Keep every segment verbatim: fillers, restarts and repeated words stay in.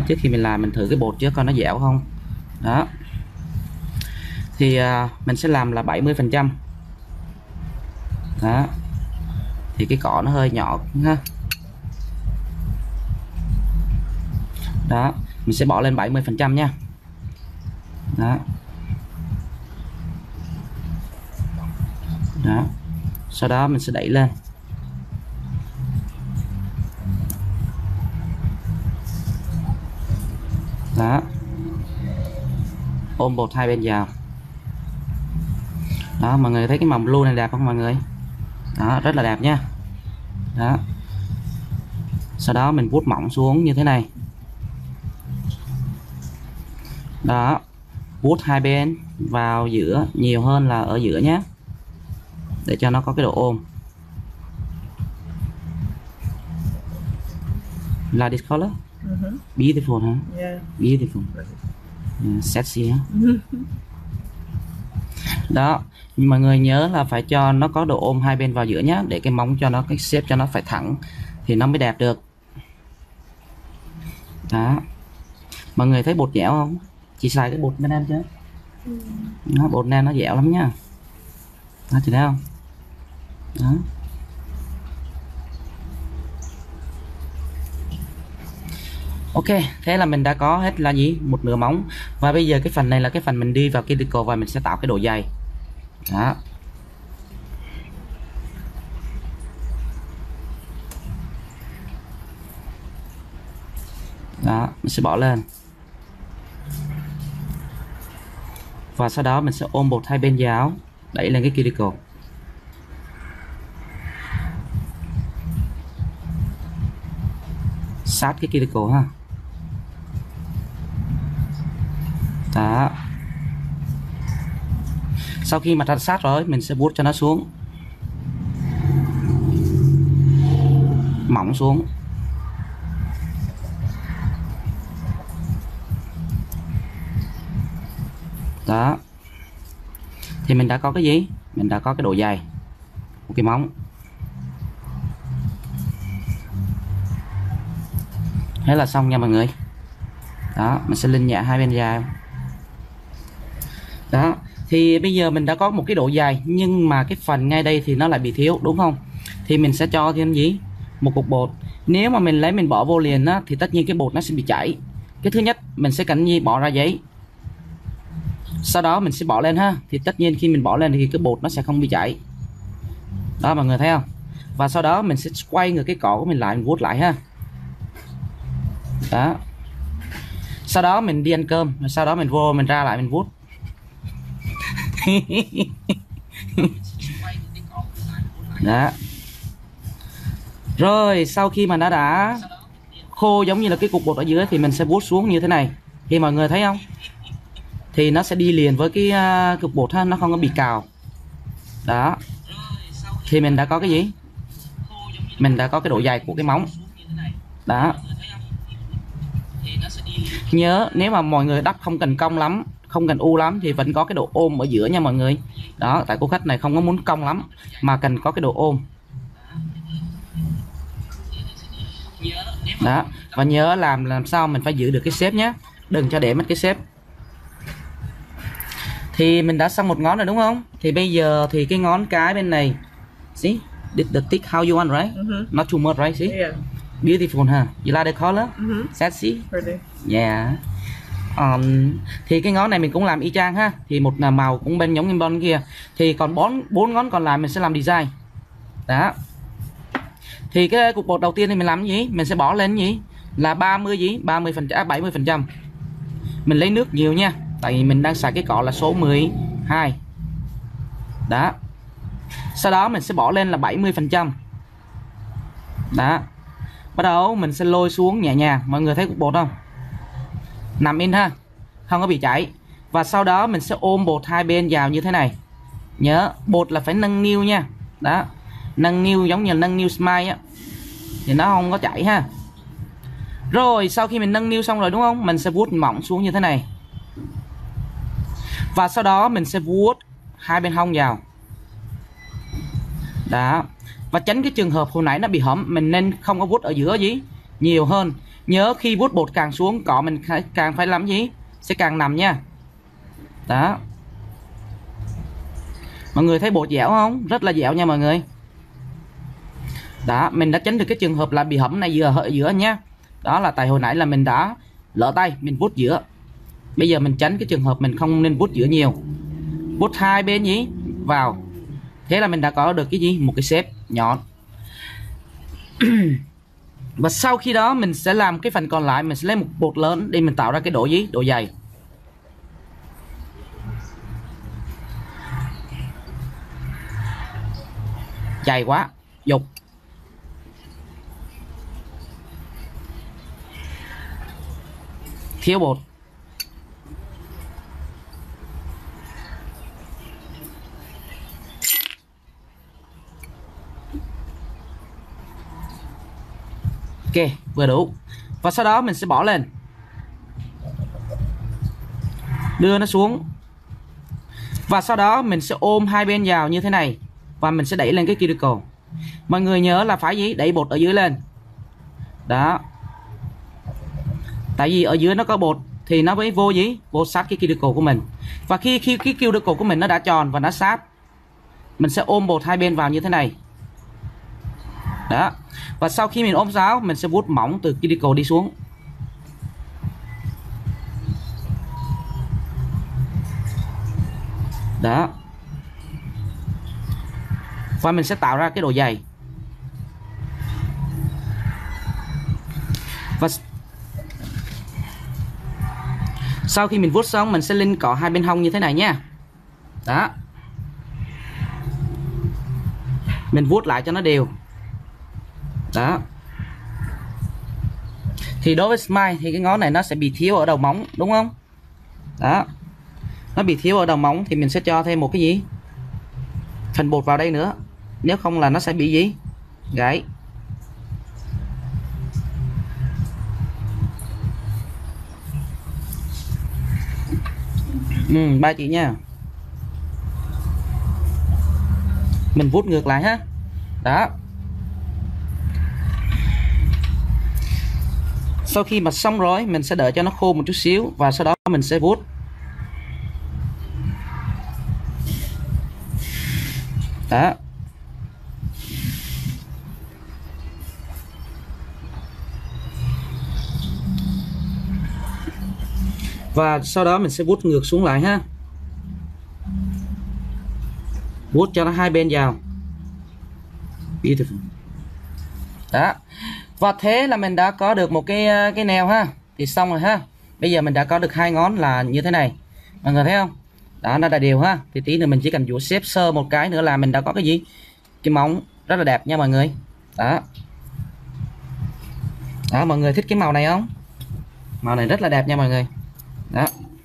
trước khi mình làm mình thử cái bột trước coi nó dẻo không. Đó thì uh, mình sẽ làm là bảy mươi phần trăm. Đó thì cái cỏ nó hơi nhỏ ha. Đó mình sẽ bỏ lên bảy mươi phần trăm nha. Đó. Đó sau đó mình sẽ đẩy lên. Đó ôm bột hai bên vào. Đó mọi người thấy cái màu blue này đẹp không mọi người? Đó rất là đẹp nha. Đó sau đó mình vuốt mỏng xuống như thế này. Đó vuốt hai bên vào giữa nhiều hơn là ở giữa nhé, để cho nó có cái độ ôm. Là this color? Uh-huh. Beautiful hả? Yeah. Beautiful. Yeah, sexy hả? Đó mọi người nhớ là phải cho nó có độ ôm hai bên vào giữa nhé, để cái móng cho nó cái shape cho nó phải thẳng thì nó mới đẹp được. Đó mọi người thấy bột dẻo không? Chị xài cái bột bên em chứ? Ừ. Nó bột nem nó dẻo lắm nha. Đó chị thấy không? Đó. Ok, thế là mình đã có hết là gì? Một nửa móng. Và bây giờ cái phần này là cái phần mình đi vào cuticle và mình sẽ tạo cái độ dày. Đó. Đó, mình sẽ bỏ lên. Và sau đó mình sẽ ôm bột hai bên vào, đẩy lên cái cuticle. Sát cái cuticle ha. Đó. Sau khi mà đặt sát rồi mình sẽ vuốt cho nó xuống, mỏng xuống. Đó thì mình đã có cái gì? Mình đã có cái độ dày của cái móng. Thế là xong nha mọi người. Đó mình sẽ lên nhẹ hai bên dài. Đó thì bây giờ mình đã có một cái độ dài, nhưng mà cái phần ngay đây thì nó lại bị thiếu đúng không? Thì mình sẽ cho thêm gì? Một cục bột. Nếu mà mình lấy mình bỏ vô liền á, thì tất nhiên cái bột nó sẽ bị chảy. Cái thứ nhất mình sẽ cần gì? Bỏ ra giấy. Sau đó mình sẽ bỏ lên ha. Thì tất nhiên khi mình bỏ lên thì cái bột nó sẽ không bị chảy. Đó mọi người thấy không? Và sau đó mình sẽ quay ngược cái cỏ của mình lại, mình vuốt lại ha. Đó. Sau đó mình đi ăn cơm, sau đó mình vô mình ra lại mình vuốt. Đó. Rồi sau khi mà nó đã khô giống như là cái cục bột ở dưới thì mình sẽ vuốt xuống như thế này. Thì mọi người thấy không? Thì nó sẽ đi liền với cái uh, cục bột ha, nó không có bị cào. Đó. Thì mình đã có cái gì? Mình đã có cái độ dày của cái móng. Đó. Nhớ nếu mà mọi người đắp không cần cong lắm, không cần u lắm thì vẫn có cái độ ôm ở giữa nha mọi người. Đó, tại cô khách này không có muốn cong lắm mà cần có cái độ ôm. Đó, và nhớ làm làm sao mình phải giữ được cái shape nhé, đừng cho để mất cái shape. Thì mình đã xong một ngón rồi đúng không? Thì bây giờ thì cái ngón cái bên này, see, did the thick how you want, right? Mm-hmm. Not too much, right? See? Yeah. Beautiful ha. Huh? You like the color? Mm-hmm. Sexy? Pretty. Yeah. Um, thì cái ngón này mình cũng làm y chang ha. Thì một là màu cũng bên giống như bên kia. Thì còn bốn bốn ngón còn lại mình sẽ làm design. Đó. Thì cái cục bột đầu tiên thì mình làm cái gì? Mình sẽ bỏ lên cái gì? Là ba mươi gì? ba mươi phần trăm, à, bảy mươi phần trăm. Mình lấy nước nhiều nha. Tại vì mình đang xài cái cọ là số mười hai. Đó. Sau đó mình sẽ bỏ lên là bảy mươi phần trăm. Đó. Bắt đầu mình sẽ lôi xuống nhẹ nhàng. Mọi người thấy cục bột không? Nằm in ha, không có bị chảy. Và sau đó mình sẽ ôm bột hai bên vào như thế này. Nhớ bột là phải nâng niu nha. Đó, nâng niu giống như nâng niu smile á, thì nó không có chảy ha. Rồi sau khi mình nâng niu xong rồi đúng không, mình sẽ vuốt mỏng xuống như thế này. Và sau đó mình sẽ vuốt hai bên hông vào. Đó. Và tránh cái trường hợp hồi nãy nó bị hõm, mình nên không có vuốt ở giữa gì nhiều hơn. Nhớ khi vuốt bột càng xuống cỏ mình càng phải làm gì, sẽ càng nằm nha. Đó, mọi người thấy bột dẻo không? Rất là dẻo nha mọi người. Đó, mình đã tránh được cái trường hợp là bị hẩm này giữa ở giữa nhá. Đó là tại hồi nãy là mình đã lỡ tay mình vuốt giữa. Bây giờ mình tránh cái trường hợp mình không nên vuốt giữa nhiều, vuốt hai bên nhí vào. Thế là mình đã có được cái gì, một cái shape nhọn. Và sau khi đó mình sẽ làm cái phần còn lại, mình sẽ lấy một bột lớn để mình tạo ra cái độ gì, độ dày. Dày quá, dục. Thiếu bột. Ok, vừa đủ. Và sau đó mình sẽ bỏ lên, đưa nó xuống. Và sau đó mình sẽ ôm hai bên vào như thế này. Và mình sẽ đẩy lên cái cuticle. Mọi người nhớ là phải gì? Đẩy bột ở dưới lên. Đó. Tại vì ở dưới nó có bột thì nó mới vô gì? Vô sát cái cuticle của mình. Và khi khi cái cuticle của mình nó đã tròn và nó sát, mình sẽ ôm bột hai bên vào như thế này. Đó. Và sau khi mình ôm giáo, mình sẽ vuốt mỏng từ cuticle đi xuống. Đó. Và mình sẽ tạo ra cái độ dày. Và sau khi mình vuốt xong, mình sẽ lên cọ hai bên hông như thế này nha. Đó. Mình vuốt lại cho nó đều. Đó. Thì đối với smile thì cái ngón này nó sẽ bị thiếu ở đầu móng, đúng không? Đó. Nó bị thiếu ở đầu móng thì mình sẽ cho thêm một cái gì, phần bột vào đây nữa. Nếu không là nó sẽ bị gì, gãy. Ừ, ba chị nha. Mình vuốt ngược lại ha. Đó. Sau khi mà xong rồi, mình sẽ đợi cho nó khô một chút xíu. Và sau đó mình sẽ vuốt. Đó. Và sau đó mình sẽ vuốt ngược xuống lại ha. Vuốt cho nó hai bên vào. Beautiful. Đó. Và thế là mình đã có được một cái cái nail ha. Thì xong rồi ha. Bây giờ mình đã có được hai ngón là như thế này. Mọi người thấy không? Đó, nó đã đều ha. Thì tí nữa mình chỉ cần vuốt xếp sơ một cái nữa là mình đã có cái gì? Cái móng rất là đẹp nha mọi người. Đó. Đó, mọi người thích cái màu này không? Màu này rất là đẹp nha mọi người. Đó.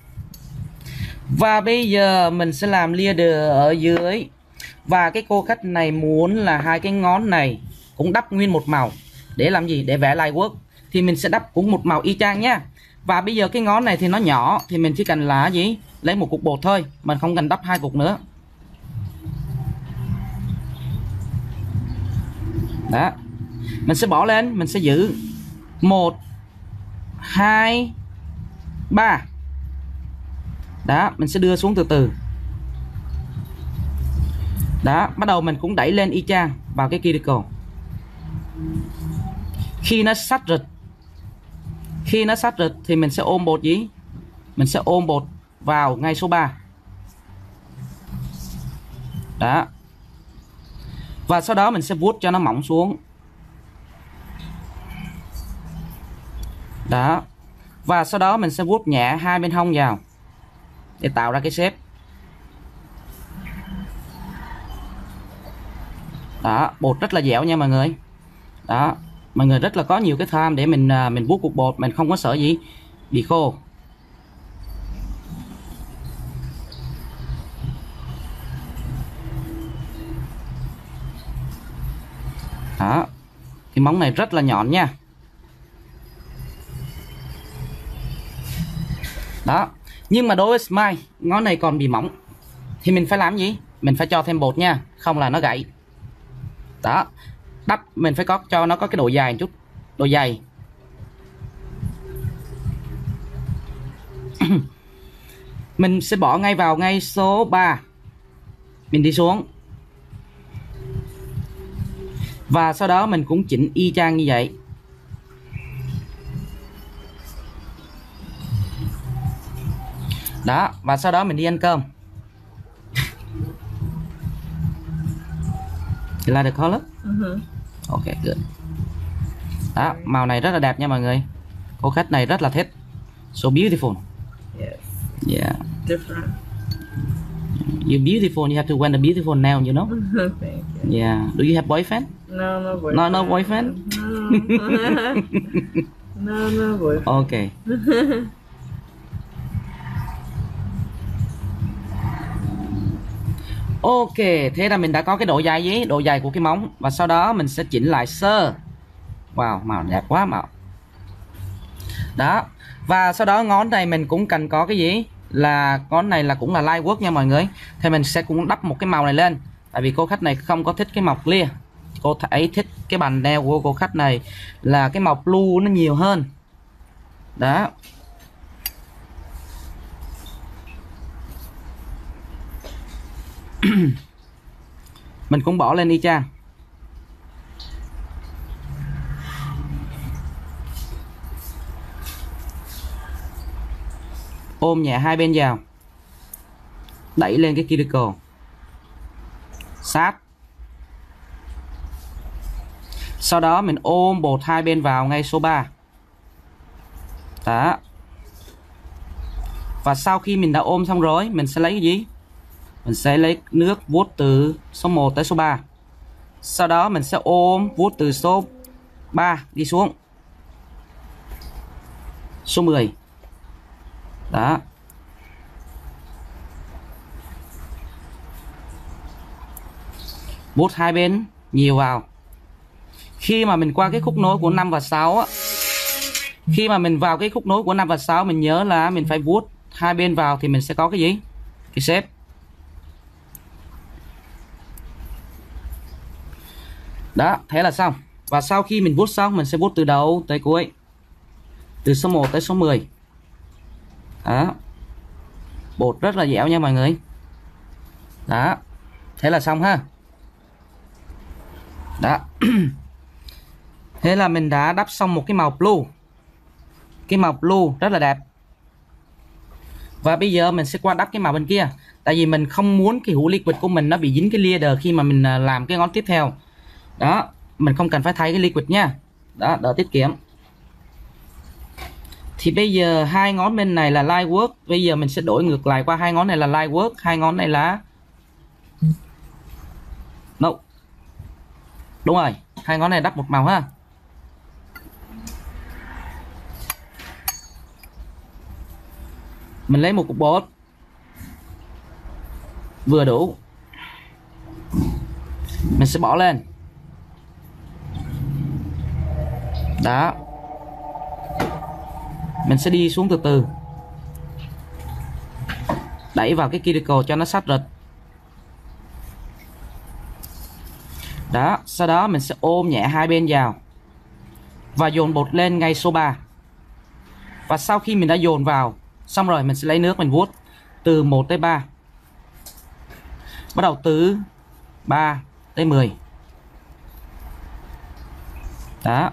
Và bây giờ mình sẽ làm leader ở dưới. Và cái cô khách này muốn là hai cái ngón này cũng đắp nguyên một màu. Để làm gì? Để vẽ lại work. Thì mình sẽ đắp cũng một màu y chang nha. Và bây giờ cái ngón này thì nó nhỏ, thì mình chỉ cần là gì? Lấy một cục bột thôi. Mình không cần đắp hai cục nữa. Đó. Mình sẽ bỏ lên. Mình sẽ giữ một, hai, ba. Đó. Mình sẽ đưa xuống từ từ. Đó. Bắt đầu mình cũng đẩy lên y chang vào cái cuticle. Khi nó sát rịch, Khi nó sát rịch thì mình sẽ ôm bột gì? Mình sẽ ôm bột vào ngay số ba. Đó. Và sau đó mình sẽ vuốt cho nó mỏng xuống. Đó. Và sau đó mình sẽ vuốt nhẹ hai bên hông vào để tạo ra cái shape. Đó, bột rất là dẻo nha mọi người. Đó, mọi người rất là có nhiều cái time để mình mình vuốt cục bột, mình không có sợ gì bị khô. Đó. Cái móng này rất là nhọn nha. Đó. Nhưng mà đối với smile, ngón này còn bị mỏng thì mình phải làm gì? Mình phải cho thêm bột nha, không là nó gãy. Đó. Đắp mình phải có cho nó có cái độ dài một chút, độ dày. Mình sẽ bỏ ngay vào ngay số ba. Mình đi xuống. Và sau đó mình cũng chỉnh y chang như vậy. Đó, và sau đó mình đi ăn cơm. You like the color? Uh-huh. Ok, good. Đó, màu này rất là đẹp nha mọi người. Cô khách này rất là thích. So beautiful. Yes. Yeah. Different. You're beautiful. You have to wear the beautiful nail, you know? Thank you. Yeah. Do you have boyfriend? No, no boyfriend. No, no boyfriend? No, no, no boyfriend. Ok. Ok, thế là mình đã có cái độ dài gì? Độ dài của cái móng. Và sau đó mình sẽ chỉnh lại sơ. Wow, màu đẹp quá màu. Đó. Và sau đó ngón này mình cũng cần có cái gì? Là ngón này là cũng là light work nha mọi người. Thì mình sẽ cũng đắp một cái màu này lên. Tại vì cô khách này không có thích cái màu clear. Cô ấy thích cái bàn nail của cô khách này là cái màu blue nó nhiều hơn. Đó. Mình cũng bỏ lên y chang. Ôm nhẹ hai bên vào. Đẩy lên cái cuticle. Sát. Sau đó mình ôm bột hai bên vào ngay số ba. Đó. Và sau khi mình đã ôm xong rồi, mình sẽ lấy cái gì? Mình sẽ lấy nước vuốt từ số một tới số ba. Sau đó mình sẽ ôm vuốt từ số ba đi xuống. Số mười. Đó. Vuốt hai bên nhiều vào. Khi mà mình qua cái khúc nối của năm và sáu á, khi mà mình vào cái khúc nối của năm và sáu, mình nhớ là mình phải vuốt hai bên vào thì mình sẽ có cái gì? Cái shape. Đó, thế là xong. Và sau khi mình vuốt xong, mình sẽ vuốt từ đầu tới cuối. Từ số một tới số mười. Đó. Bột rất là dẻo nha mọi người. Đó. Thế là xong ha. Đó. Thế là mình đã đắp xong một cái màu blue. Cái màu blue rất là đẹp. Và bây giờ mình sẽ qua đắp cái màu bên kia. Tại vì mình không muốn cái hũ liquid của mình nó bị dính cái leader khi mà mình làm cái ngón tiếp theo. Đó. Mình không cần phải thay cái liquid nha. Đó, đỡ tiết kiệm. Thì bây giờ hai ngón bên này là light work. Bây giờ mình sẽ đổi ngược lại qua hai ngón này là light work. Hai ngón này là no. Đúng rồi. Hai ngón này đắp một màu ha. Mình lấy một cục bột vừa đủ. Mình sẽ bỏ lên. Đó. Mình sẽ đi xuống từ từ. Đẩy vào cái cuticle cho nó sát rịch. Đó. Sau đó mình sẽ ôm nhẹ hai bên vào. Và dồn bột lên ngay số ba. Và sau khi mình đã dồn vào xong rồi, mình sẽ lấy nước mình vuốt từ một tới ba. Bắt đầu từ ba tới mười. Đó.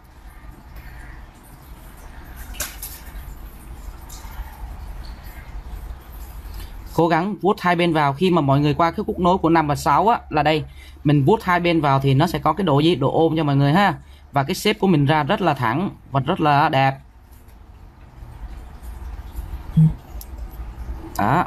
Cố gắng vuốt hai bên vào. Khi mà mọi người qua cái khúc nối của năm và sáu á, là đây mình vuốt hai bên vào thì nó sẽ có cái độ gì? Độ ôm cho mọi người ha. Và cái shape của mình ra rất là thẳng và rất là đẹp. Đó.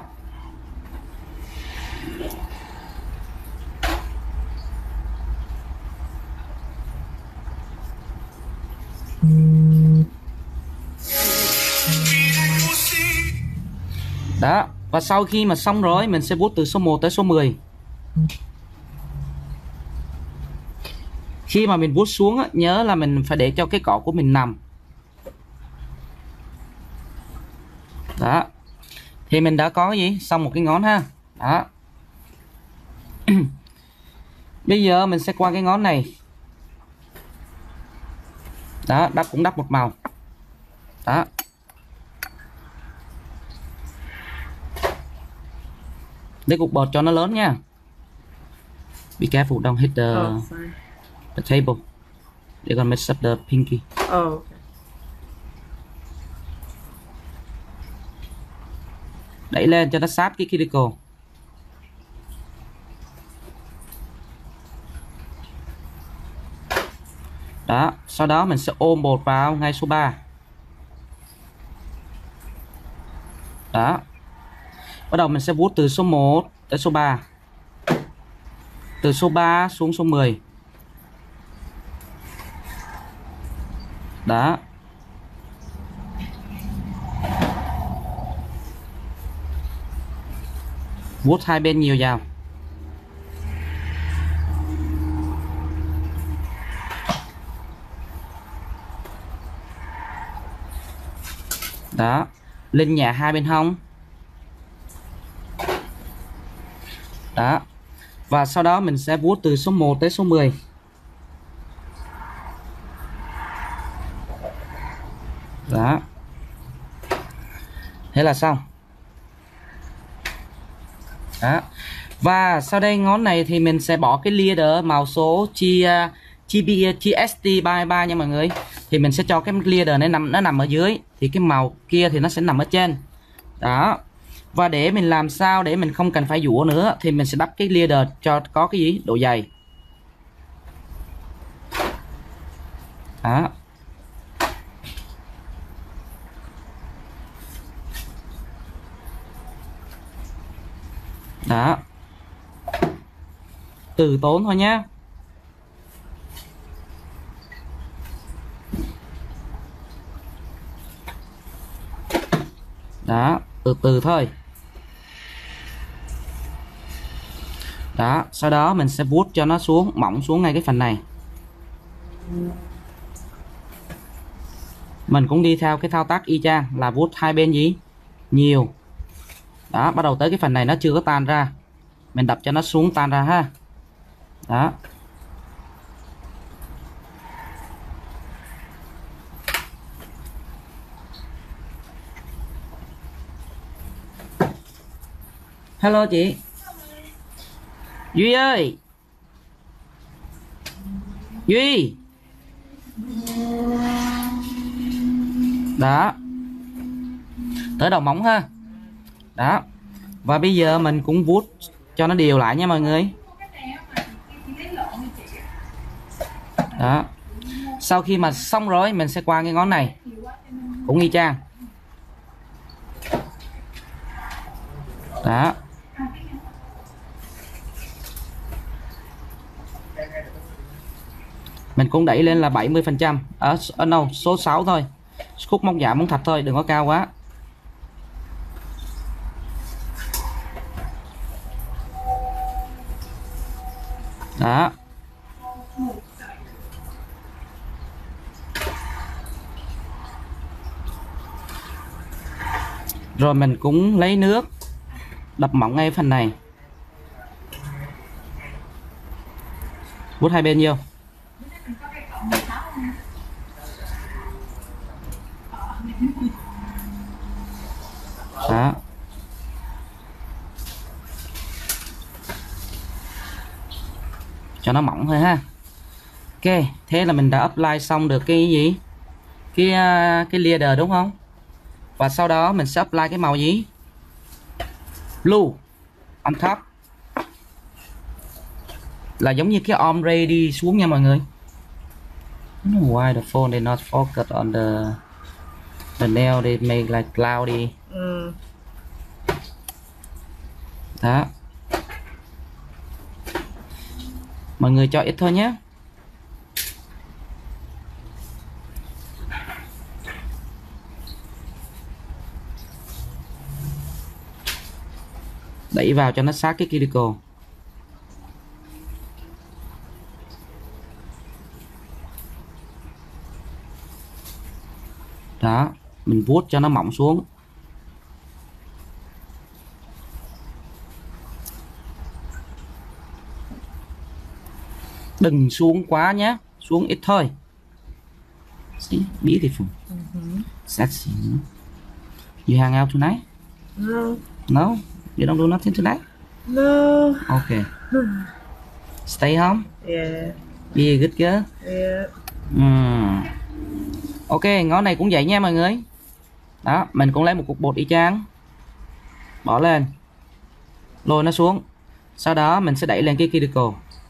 Đó. Và sau khi mà xong rồi, mình sẽ vuốt từ số một tới số mười. Khi mà mình vuốt xuống á, nhớ là mình phải để cho cái cỏ của mình nằm. Đó. Thì mình đã có cái gì? Xong một cái ngón ha. Đó. Bây giờ mình sẽ qua cái ngón này. Đó, đắp cũng đắp một màu. Đó. Lấy cục bột cho nó lớn nha. Be careful, don't hit the Oh, sorry. the table. They're gonna mess up the pinky. Oh, okay. Đẩy lên cho nó sát cái cuticle. Đó, sau đó mình sẽ ôm bột vào ngay số ba. Đó. Bắt đầu mình sẽ vuốt từ số một tới số ba. Từ số ba xuống số mười. Đó. Vuốt hai bên nhiều vào. Đó. Lên nhẹ hai bên hông. Đó. Và sau đó mình sẽ vuốt từ số một tới số mười. Đó. Thế là xong. Đó. Và sau đây ngón này thì mình sẽ bỏ cái leader màu số G S T ba mươi ba nha mọi người. Thì mình sẽ cho cái leader này nằm nó nằm ở dưới, thì cái màu kia thì nó sẽ nằm ở trên. Đó. Và để mình làm sao để mình không cần phải dũa nữa thì mình sẽ đắp cái leader cho có cái gì độ dày. Đó. Đó. Từ tốn thôi nhé. Đó, từ từ thôi. Đó, sau đó mình sẽ vuốt cho nó xuống, mỏng xuống ngay cái phần này. Mình cũng đi theo cái thao tác y chang là vuốt hai bên gì? Nhiều. Đó, bắt đầu tới cái phần này nó chưa có tan ra. Mình đập cho nó xuống tan ra ha. Đó. Hello chị. Duy ơi. Duy. Đó. Tới đầu móng ha. Đó. Và bây giờ mình cũng vuốt cho nó đều lại nha mọi người. Đó. Sau khi mà xong rồi mình sẽ qua cái ngón này. Cũng y chang. Đó. Mình cũng đẩy lên là bảy mươi phần trăm. Ở ở đâu số sáu thôi. Khúc móc giảm móng thạch thôi, đừng có cao quá. Đó. Rồi mình cũng lấy nước đập mỏng ngay phần này. Vuốt hai bên vô. Đó. Cho nó mỏng thôi ha. Ok, thế là mình đã apply xong được cái gì? Cái cái leader đúng không? Và sau đó mình sẽ apply cái màu gì? Blue on top. Là giống như cái ombre đi xuống nha mọi người. I don't know why the phone did not focus on the the nail, they make like cloudy. Mm. Đó. Mọi người cho ít thôi nhé. Đẩy vào cho nó sát cái cuticle. Đó, mình vuốt cho nó mỏng xuống. Đừng xuống quá nhé, xuống ít thôi. See, beautiful. Mm-hmm. Sexy. You hang out tonight? No. No, you don't do nothing tonight. No. Okay. Stay home? Yeah. Be a good girl? Yeah. Uhm. Ok, ngón này cũng vậy nha mọi người. Đó, mình cũng lấy một cục bột y chang, bỏ lên, lôi nó xuống. Sau đó mình sẽ đẩy lên cái cuticle.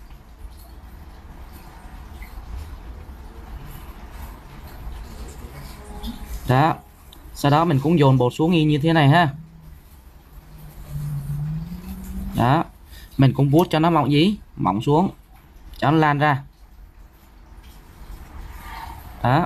Đó. Sau đó mình cũng dồn bột xuống y như thế này ha. Đó. Mình cũng vuốt cho nó mỏng dí, mỏng xuống, cho nó lan ra. Đó.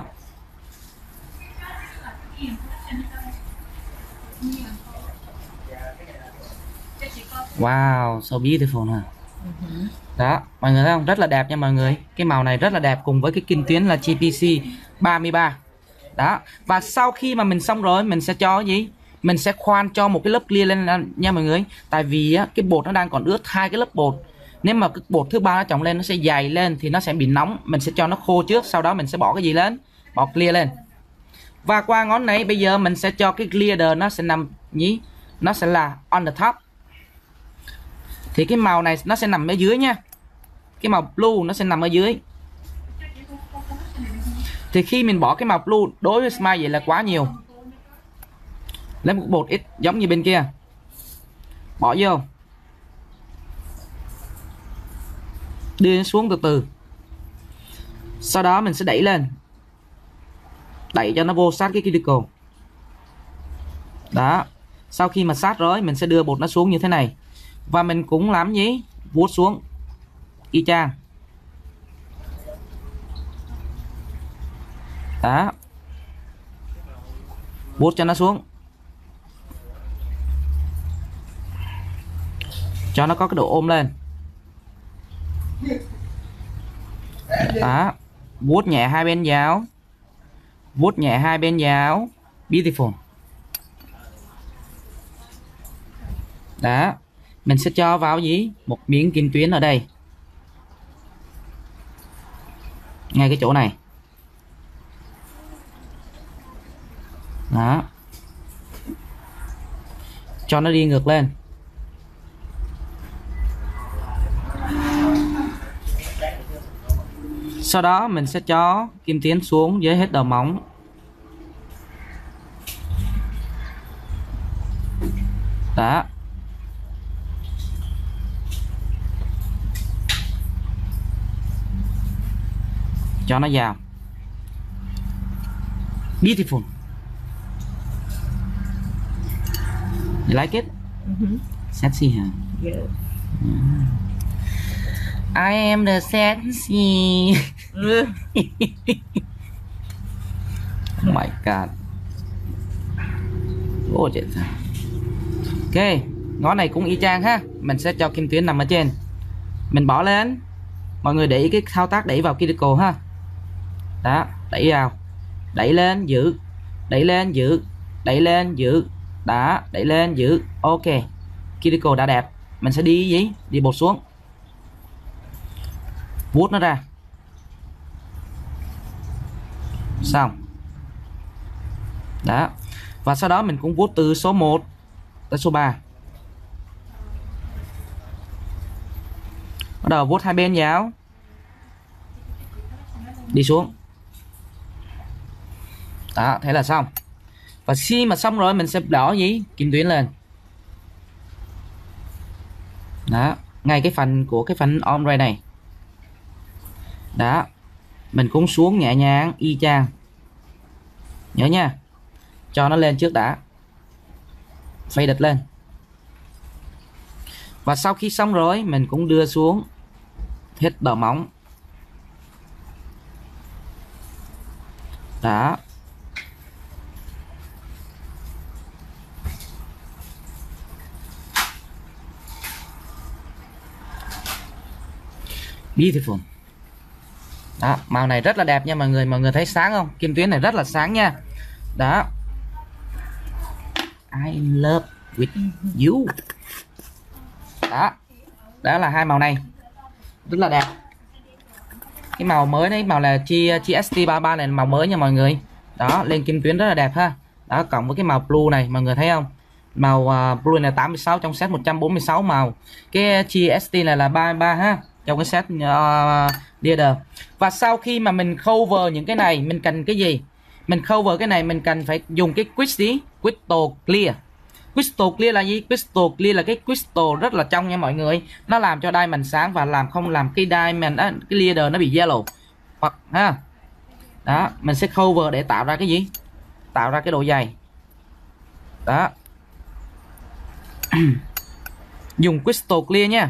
Wow, so beautiful ha. Đó, mọi người thấy không? Rất là đẹp nha mọi người. Cái màu này rất là đẹp cùng với cái kinh tuyến là G P C ba mươi ba. Đó, và sau khi mà mình xong rồi mình sẽ cho cái gì? Mình sẽ khoan cho một cái lớp clear lên nha mọi người. Tại vì á, cái bột nó đang còn ướt hai cái lớp bột. Nếu mà cái bột thứ ba nó chồng lên nó sẽ dày lên thì nó sẽ bị nóng. Mình sẽ cho nó khô trước, sau đó mình sẽ bỏ cái gì lên? Bỏ clear lên. Và qua ngón này bây giờ mình sẽ cho cái clear nó sẽ nằm nhí, nó sẽ là on the top. Thì cái màu này nó sẽ nằm ở dưới nha. Cái màu blue nó sẽ nằm ở dưới. Thì khi mình bỏ cái màu blue đối với smile vậy là quá nhiều. Lấy một bột ít giống như bên kia, bỏ vô, đưa xuống từ từ. Sau đó mình sẽ đẩy lên, đẩy cho nó vô sát cái cuticle. Đó. Sau khi mà sát rồi mình sẽ đưa bột nó xuống như thế này. Và mình cũng làm gì? Vuốt xuống y chang. Đó. Vuốt cho nó xuống, cho nó có cái độ ôm lên. Đó. Vuốt nhẹ hai bên vào, vuốt nhẹ hai bên vào. Beautiful. Đó. Mình sẽ cho vào gì? Một miếng kim tuyến ở đây, ngay cái chỗ này. Đó. Cho nó đi ngược lên. Sau đó mình sẽ cho kim tuyến xuống dưới hết đầu móng. Đó. Cho nó vào. Beautiful. You like it? Mm-hmm. Sexy hả? Yes. Mm. I am the sexy. Oh my god. Oh, ok, ngón này cũng y chang ha. Mình sẽ cho kim tuyến nằm ở trên, mình bỏ lên. Mọi người để ý cái thao tác đẩy vào cuticle ha. Đó, đẩy vào, đẩy lên giữ, đẩy lên giữ, đẩy lên giữ. Đó, đẩy lên giữ. Ok, cuticle đã đẹp. Mình sẽ đi gì? Đi bột xuống, vuốt nó ra. Xong. Đó. Và sau đó mình cũng vuốt từ số một tới số ba. Bắt đầu vuốt hai bên vào, đi xuống. Đó, thế là xong. Và khi mà xong rồi mình sẽ đỏ gì? Kim tuyến lên. Đó, ngay cái phần của cái phần ombre này. Đó. Mình cũng xuống nhẹ nhàng y chang. Nhớ nha. Cho nó lên trước đã. Fade lên. Và sau khi xong rồi mình cũng đưa xuống hết đầu móng. Đó. Beautiful. Đó, màu này rất là đẹp nha mọi người. Mọi người thấy sáng không? Kim tuyến này rất là sáng nha. Đó. I love with you. Đó. Đó là hai màu này. Rất là đẹp. Cái màu mới đấy, màu là G S T ba mươi ba này là màu mới nha mọi người. Đó, lên kim tuyến rất là đẹp ha. Đó, cộng với cái màu blue này, mọi người thấy không? Màu uh, blue này tám mươi sáu trong set một trăm bốn mươi sáu màu. Cái giê ét tê này là ba mươi ba ha, trong cái set uh, leader. Và sau khi mà mình cover những cái này, mình cần cái gì? Mình cover cái này mình cần phải dùng cái Crystal Clear. Crystal Clear là gì? Crystal Clear là cái crystal rất là trong nha mọi người. Nó làm cho diamond sáng và làm không làm cái diamond á, cái leader nó bị yellow. Hoặc ha. Đó, mình sẽ cover để tạo ra cái gì? Tạo ra cái độ dày. Đó. Dùng Crystal Clear nha.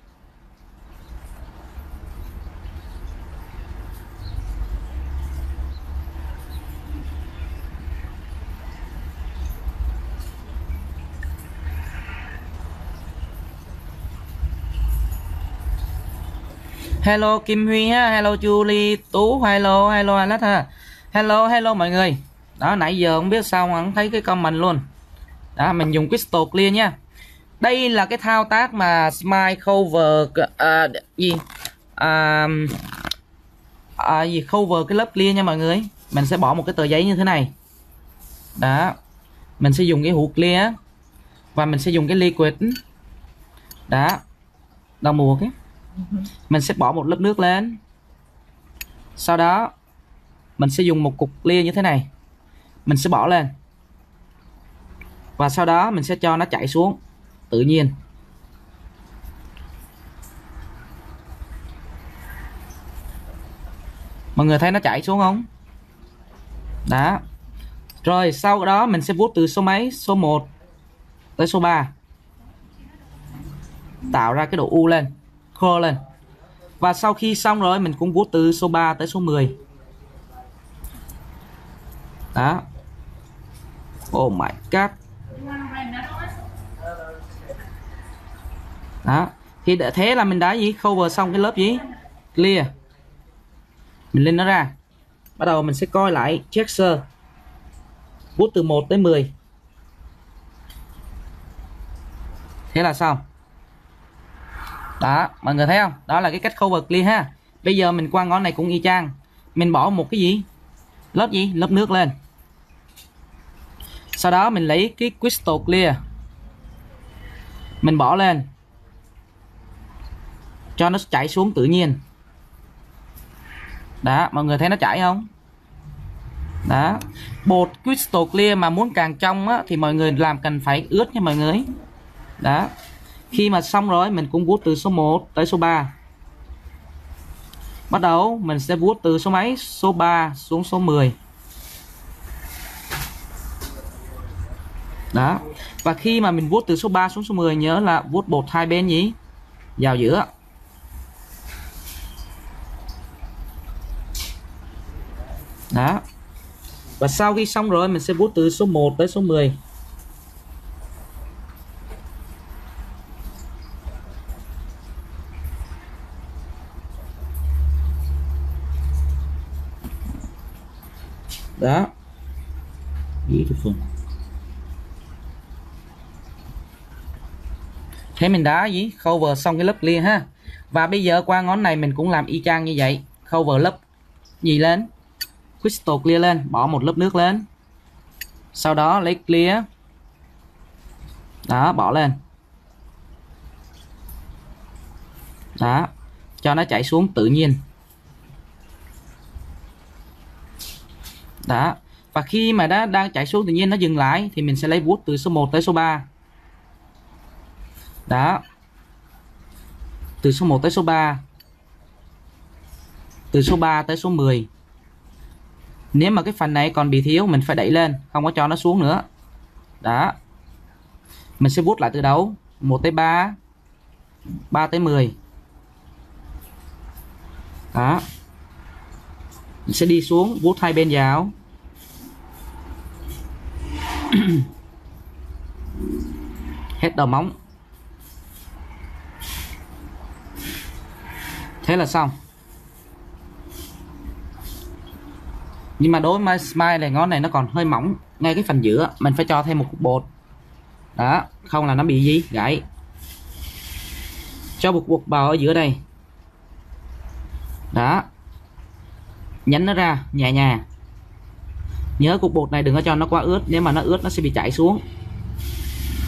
Hello Kim Huy ha, hello Julie Tú, hello hello Alex ha. Hello hello mọi người. Đó, nãy giờ không biết sao mà không thấy cái comment luôn. Đó, mình dùng Crystal Clear nha. Đây là cái thao tác mà Smile cover à, gì à, à, gì cover cái lớp clear nha mọi người. Mình sẽ bỏ một cái tờ giấy như thế này. Đó, mình sẽ dùng cái hũ clear và mình sẽ dùng cái liquid. Đó, đầu mùa cái mình sẽ bỏ một lớp nước lên. Sau đó mình sẽ dùng một cục clear như thế này, mình sẽ bỏ lên. Và sau đó mình sẽ cho nó chảy xuống tự nhiên. Mọi người thấy nó chảy xuống không? Đó. Rồi sau đó mình sẽ vuốt từ số mấy? Số một tới số ba. Tạo ra cái độ u lên, curl lên. Và sau khi xong rồi mình cũng vuốt từ số ba tới số mười. Đó. Oh my god. Đó. Thì để thế là mình đã gì? Cover xong cái lớp gì? Clear. Mình lên nó ra. Bắt đầu mình sẽ coi lại texture. Vuốt từ một tới mười. Thế là xong. Đó, mọi người thấy không? Đó là cái cách cover clear ha. Bây giờ mình qua ngón này cũng y chang. Mình bỏ một cái gì? Lớp gì? Lớp nước lên. Sau đó mình lấy cái Crystal Clear, mình bỏ lên cho nó chảy xuống tự nhiên. Đó, mọi người thấy nó chảy không? Đó. Bột Crystal Clear mà muốn càng trong á, thì mọi người làm cần phải ướt nha mọi người. Đó. Khi mà xong rồi mình cũng vuốt từ số một tới số ba. Bắt đầu mình sẽ vuốt từ số mấy? Số ba xuống số mười. Đó. Và khi mà mình vuốt từ số ba xuống số mười, nhớ là vuốt bột hai bên nhỉ? Vào giữa. Đó. Và sau khi xong rồi mình sẽ vuốt từ số một tới số mười. Đó. Beautiful. Thế mình đã gì? Cover xong cái lớp clear ha. Và bây giờ qua ngón này mình cũng làm y chang như vậy. Cover lớp gì lên? Crystal Clear lên. Bỏ một lớp nước lên. Sau đó lấy clear. Đó, bỏ lên. Đó. Cho nó chảy xuống tự nhiên. Đó. Và khi mà nó đang chảy xuống tự nhiên nó dừng lại thì mình sẽ lấy vuốt từ số một tới số ba. Đó. Từ số một tới số ba. Từ số ba tới số mười. Nếu mà cái phần này còn bị thiếu mình phải đẩy lên, không có cho nó xuống nữa. Đó. Mình sẽ vuốt lại từ đầu, một tới ba, ba tới mười. Đó. Mình sẽ đi xuống, vuốt hai bên vào. Hết đầu móng. Thế là xong. Nhưng mà đối với Smile này, ngón này nó còn hơi mỏng. Ngay cái phần giữa mình phải cho thêm một cục bột. Đó, không là nó bị gì? Gãy. Cho một bột vào ở giữa đây. Đó. Nhánh nó ra nhẹ nhàng. Nhớ cục bột này đừng có cho nó quá ướt, nếu mà nó ướt nó sẽ bị chảy xuống.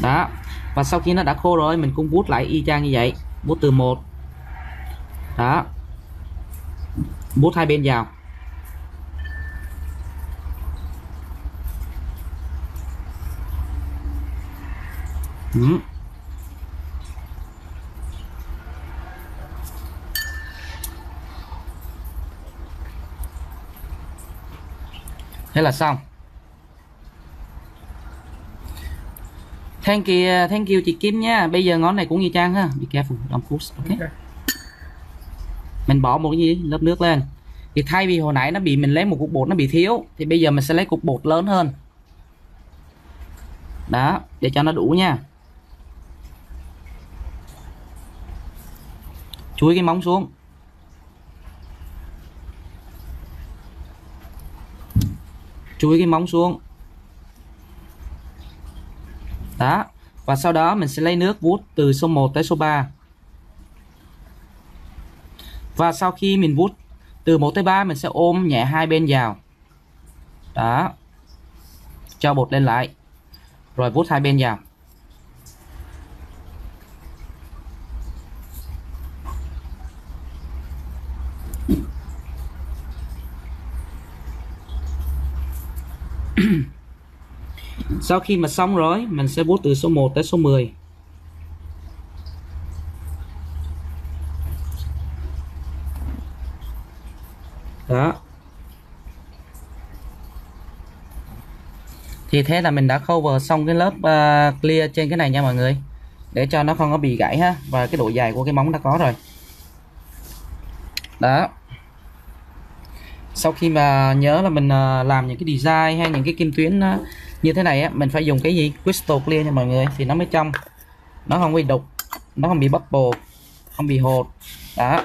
Đó. Và sau khi nó đã khô rồi mình cũng vuốt lại y chang như vậy, vuốt từ một. Đó. Vuốt hai bên vào. Ừ. Thế là xong. Thank you, thank you chị Kim nha. Bây giờ ngón này cũng như trang ha. Be careful, don't push. Okay. Okay. Mình bỏ một cái gì lớp nước lên. Thì thay vì hồi nãy nó bị mình lấy một cục bột nó bị thiếu, thì bây giờ mình sẽ lấy cục bột lớn hơn. Đó, để cho nó đủ nha. Chúi cái móng xuống. Chúi cái móng xuống. Đó. Và sau đó mình sẽ lấy nước vuốt từ số một tới số ba. Và sau khi mình vuốt từ một tới ba mình sẽ ôm nhẹ hai bên vào. Đó. Cho bột lên lại. Rồi vuốt hai bên vào. Sau khi mà xong rồi mình sẽ vuốt từ số một tới số mười. Đó. Thì thế là mình đã cover xong cái lớp uh, clear trên cái này nha mọi người, để cho nó không có bị gãy ha. Và cái độ dài của cái móng đã có rồi. Đó. Sau khi mà nhớ là mình uh, làm những cái design hay những cái kim tuyến uh, như thế này á, mình phải dùng cái gì crystal clear nha mọi người, thì nó mới trong, nó không bị đục, nó không bị bubble, không bị hột. Đó.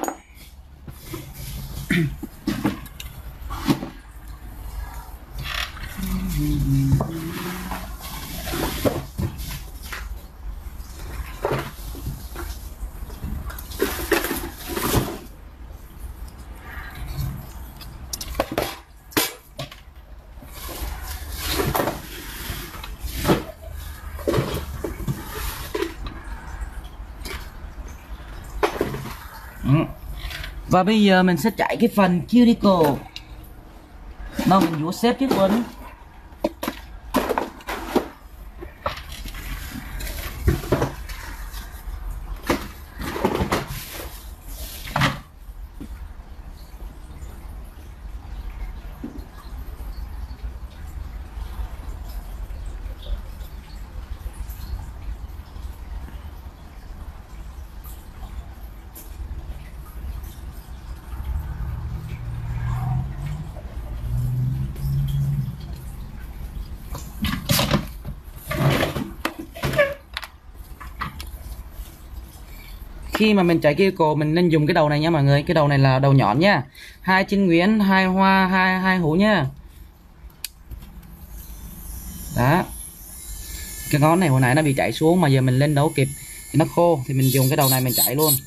Và bây giờ mình sẽ chạy cái phần cuticle. Đâu mình vỗ xếp trước Quân. Khi mà mình chạy cuticle mình nên dùng cái đầu này nha mọi người. Cái đầu này là đầu nhọn nha. Hai chân nguyễn, hai hoa, hai hai hũ nha. Đó. Cái ngón này hồi nãy nó bị chảy xuống mà giờ mình lên đâu kịp thì nó khô, thì mình dùng cái đầu này mình chạy luôn.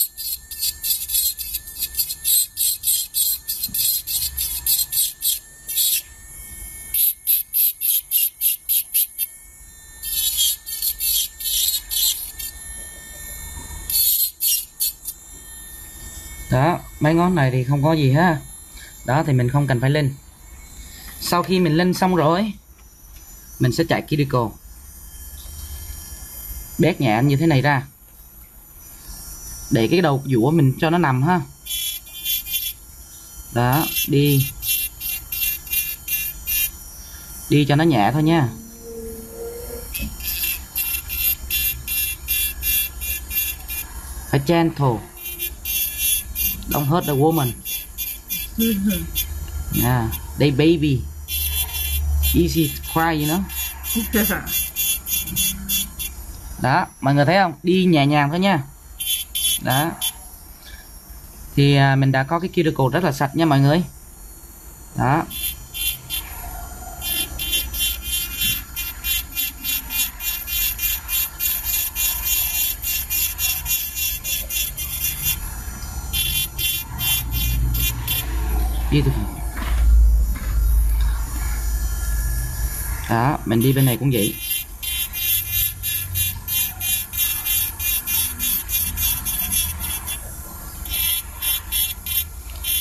Đó, mấy ngón này thì không có gì ha. Đó thì mình không cần phải lên. Sau khi mình lên xong rồi mình sẽ chạy cuticle. Bét nhẹ như thế này ra. Để cái đầu dũa mình cho nó nằm ha. Đó, đi. Đi cho nó nhẹ thôi nha. Phải gentle. Don't hurt the woman. Yeah, they baby. Easy to cry, you know. Đó, mọi người thấy không? Đi nhẹ nhàng thôi nha. Đó. Thì à, mình đã có cái cuticle rất là sạch nha mọi người. Đó. Beautiful. Đó, mình đi bên này cũng vậy.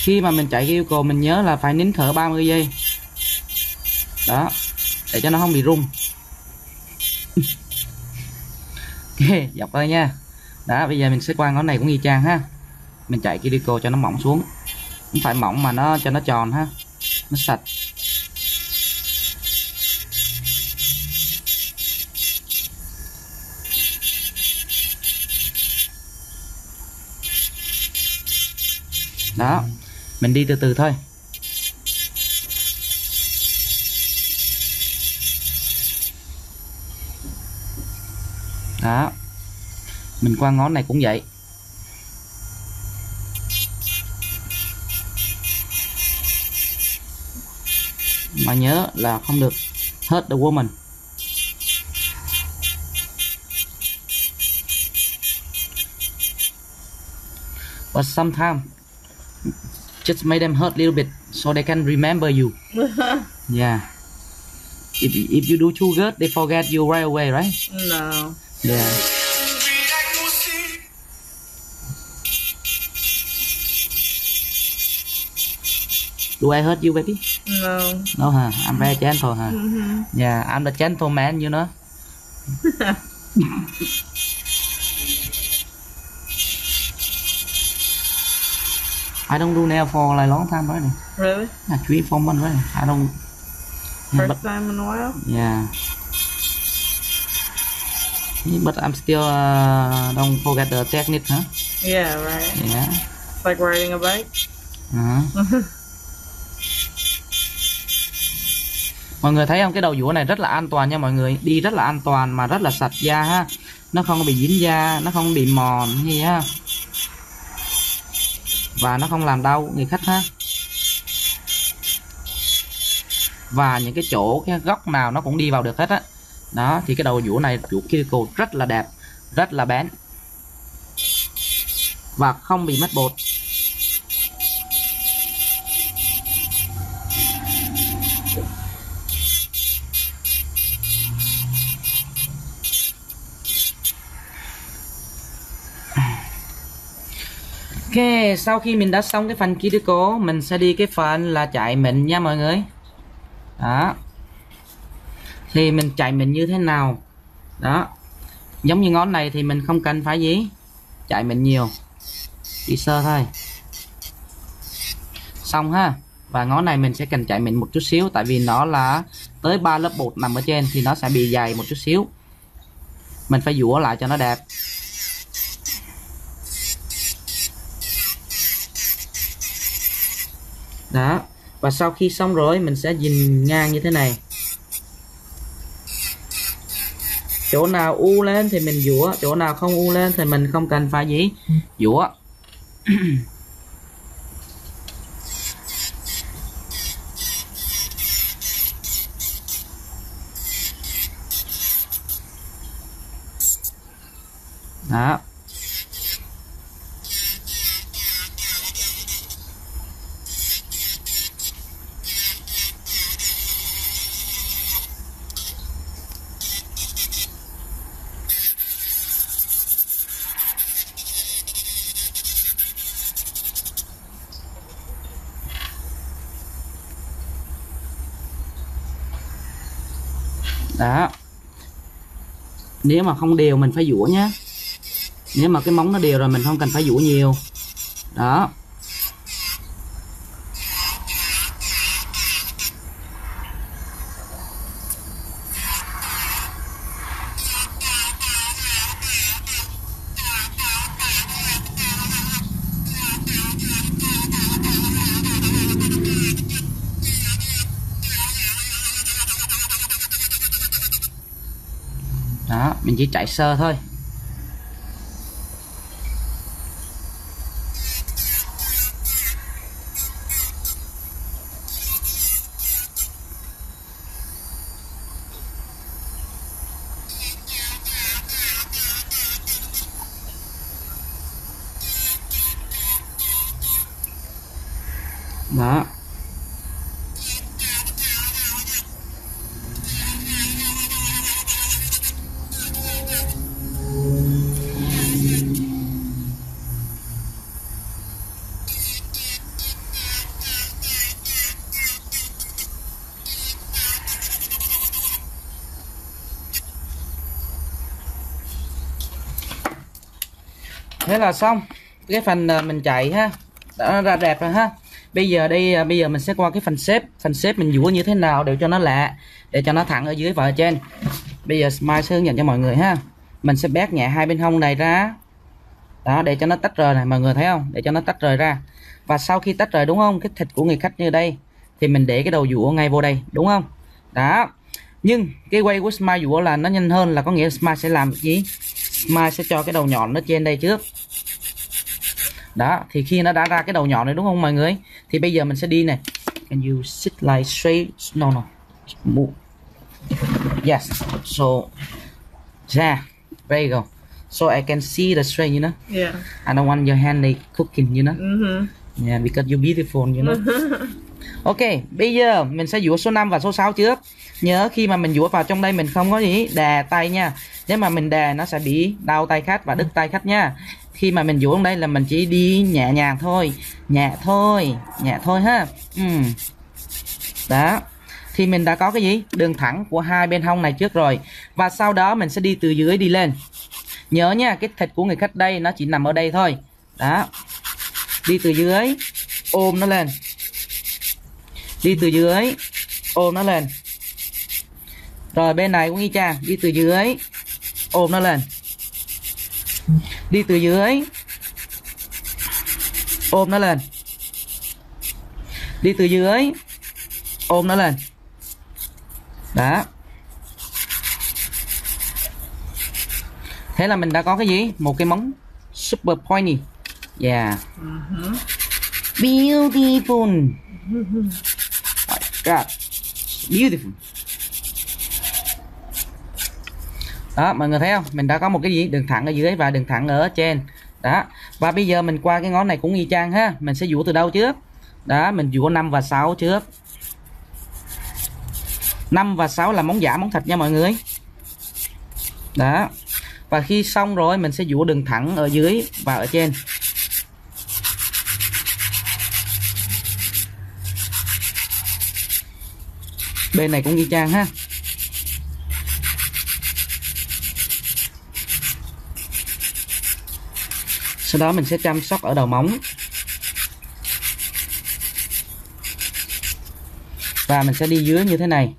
Khi mà mình chạy cái yêu cầu mình nhớ là phải nín thở ba mươi giây đó, để cho nó không bị rung. Ok, dọc đây nha. Đó, bây giờ mình sẽ qua ngón này cũng y chang ha. Mình chạy cái deco cho nó mỏng xuống, không phải mỏng mà nó cho nó tròn ha, nó sạch. Đó, mình đi từ từ thôi. Đó, mình qua ngón này cũng vậy. Mà nhớ là không được hurt the woman. But sometimes just make them hurt a little bit so they can remember you. Yeah. If if you do too good, they forget you right away, right? No. Yeah. Do I hurt you, baby? No. No, huh? I'm very gentle, huh? Mm-hmm. Yeah, I'm the gentleman, you know. I don't do nail for like long time already. Really? Yeah, three, four months already. I don't. First But, time in a while? yeah. But I'm still uh, don't forget the technique, huh? Yeah, right. Yeah. It's like riding a bike. Uh-huh. Mọi người thấy không, cái đầu dũa này rất là an toàn nha mọi người, đi rất là an toàn mà rất là sạch da ha, nó không bị dính da, nó không bị mòn gì ha, và nó không làm đau người khách ha. Và những cái chỗ cái góc nào nó cũng đi vào được hết á. Đó, thì cái đầu dũa này dũa cuticle rất là đẹp, rất là bén và không bị mất bột. Ok, sau khi mình đã xong cái phần cuticle, mình sẽ đi cái phần là chạy mịn nha mọi người. Đó, thì mình chạy mịn như thế nào? Đó, giống như ngón này thì mình không cần phải gì chạy mịn nhiều, chỉ sơ thôi xong ha. Và ngón này mình sẽ cần chạy mịn một chút xíu, tại vì nó là tới ba lớp bột nằm ở trên thì nó sẽ bị dày một chút xíu, mình phải dũa lại cho nó đẹp. Đó, và sau khi xong rồi mình sẽ nhìn ngang như thế này, chỗ nào u lên thì mình dũa, chỗ nào không u lên thì mình không cần phải gì dũa. Đó, đó, nếu mà không đều mình phải dũa nhé. Nếu mà cái móng nó đều rồi mình không cần phải dũa nhiều. Đó, đó, mình chỉ chạy sơ thôi. Đó, Thế là xong cái phần mình chạy ha, đã ra đẹp rồi ha. Bây giờ đây bây giờ mình sẽ qua cái phần xếp, phần xếp mình dũa như thế nào để cho nó lạ, để cho nó thẳng ở dưới và ở trên. Bây giờ Smile sẽ hướng dẫn cho mọi người ha. Mình sẽ bét nhẹ hai bên hông này ra đó, để cho nó tách rời này, mọi người thấy không, để cho nó tách rời ra. Và sau khi tách rời đúng không, cái thịt của người khách như đây thì mình để cái đầu dũa ngay vô đây đúng không đó. Nhưng cái quay của Smile dũa là nó nhanh hơn, là có nghĩa là Smile sẽ làm cái gì, Smile sẽ cho cái đầu nhọn nó trên đây trước đó. Thì khi nó đã ra cái đầu nhọn này đúng không mọi người, thì bây giờ mình sẽ đi này. Can you sit like straight? No no move. Yes, so yeah, there you go. So I can see the straight, you know. Yeah. I don't want your hand like cooking, you know. Mm-hmm. Yeah, because you're beautiful, you know. Ok, bây giờ mình sẽ dũa số năm và số sáu trước. Nhớ khi mà mình dũa vào trong đây mình không có gì đè tay nha. Nếu mà mình đè nó sẽ bị đau tay khách và đứt tay khách nha. Khi mà mình dũa trong đây là mình chỉ đi nhẹ nhàng thôi, nhẹ thôi, nhẹ thôi ha. uhm. Đó. Thì mình đã có cái gì, đường thẳng của hai bên hông này trước rồi. Và sau đó mình sẽ đi từ dưới đi lên. Nhớ nha, cái thịt của người khách đây nó chỉ nằm ở đây thôi. Đó. Đi từ dưới, ôm nó lên. Đi từ dưới, ôm nó lên. Rồi bên này cũng y chang, đi từ dưới, ôm nó lên. Đi từ dưới, ôm nó lên. Đi từ dưới, ôm nó lên. Đó. Thế là mình đã có cái gì, một cái móng super pointy. Yeah. Mm-hmm. Beautiful. My God. Beautiful. Đó, mọi người thấy không? Mình đã có một cái gì, đường thẳng ở dưới và đường thẳng ở trên. Đó. Và bây giờ mình qua cái ngón này cũng y chang ha. Mình sẽ dũa từ đâu trước? Đó, mình dũa năm và sáu trước. năm và sáu là móng giả, móng thịt nha mọi người. Đó. Và khi xong rồi mình sẽ dũa đường thẳng ở dưới và ở trên. Bên này cũng y chang ha. Sau đó mình sẽ chăm sóc ở đầu móng. Và mình sẽ đi dưới như thế này.